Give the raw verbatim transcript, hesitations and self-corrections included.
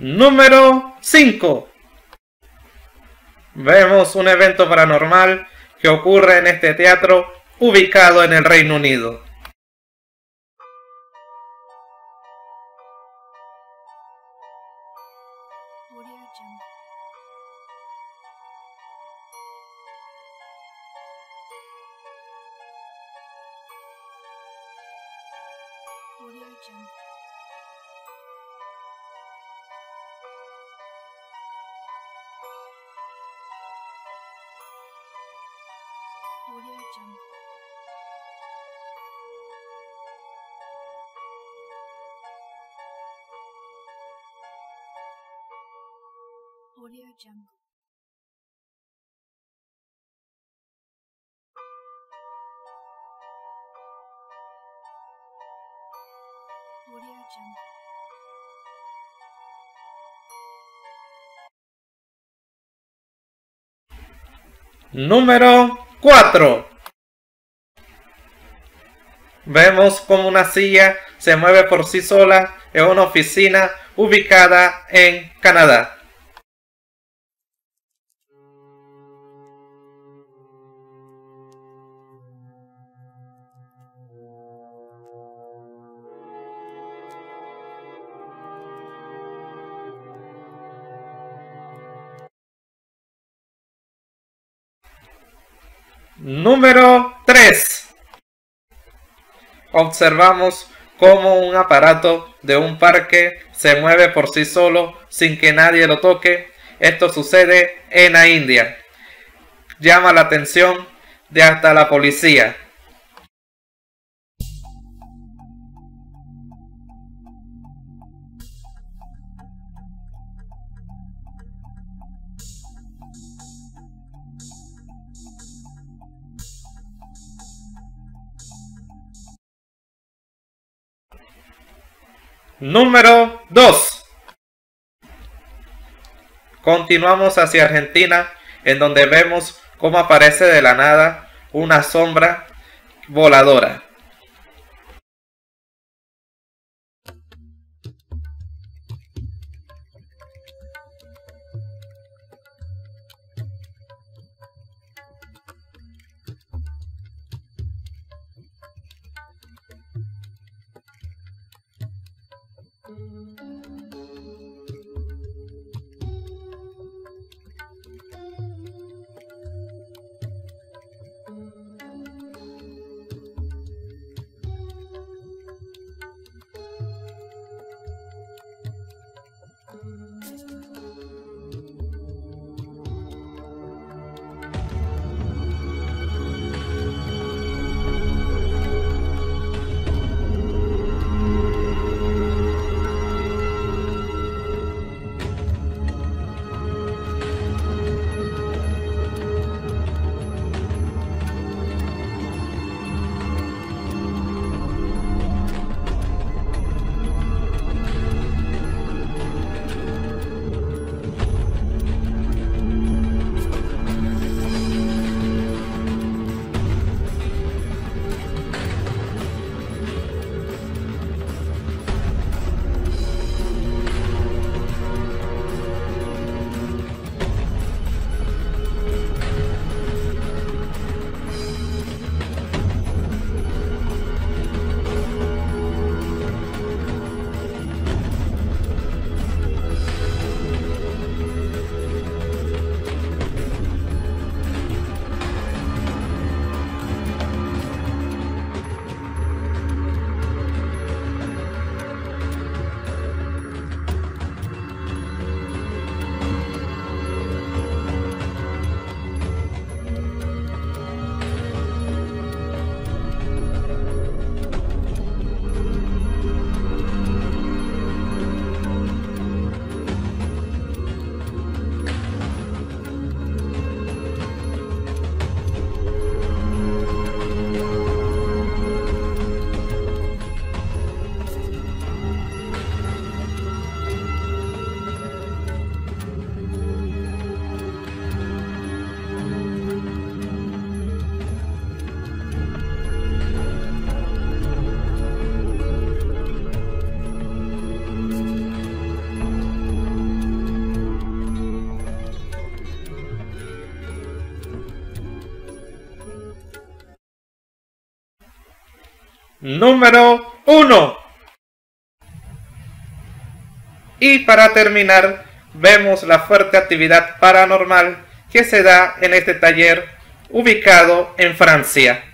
Número cinco. Vemos un evento paranormal que ocurre en este teatro ubicado en el Reino Unido. Audio Jungle. Audio Jungle. Número cuatro. Vemos como una silla se mueve por sí sola en una oficina ubicada en Canadá. Número tres. Observamos cómo un aparato de un parque se mueve por sí solo sin que nadie lo toque. Esto sucede en la India. Llama la atención de hasta la policía. Número dos. Continuamos hacia Argentina, en donde vemos cómo aparece de la nada una sombra voladora. número uno. Y para terminar, vemos la fuerte actividad paranormal que se da en este taller ubicado en Francia.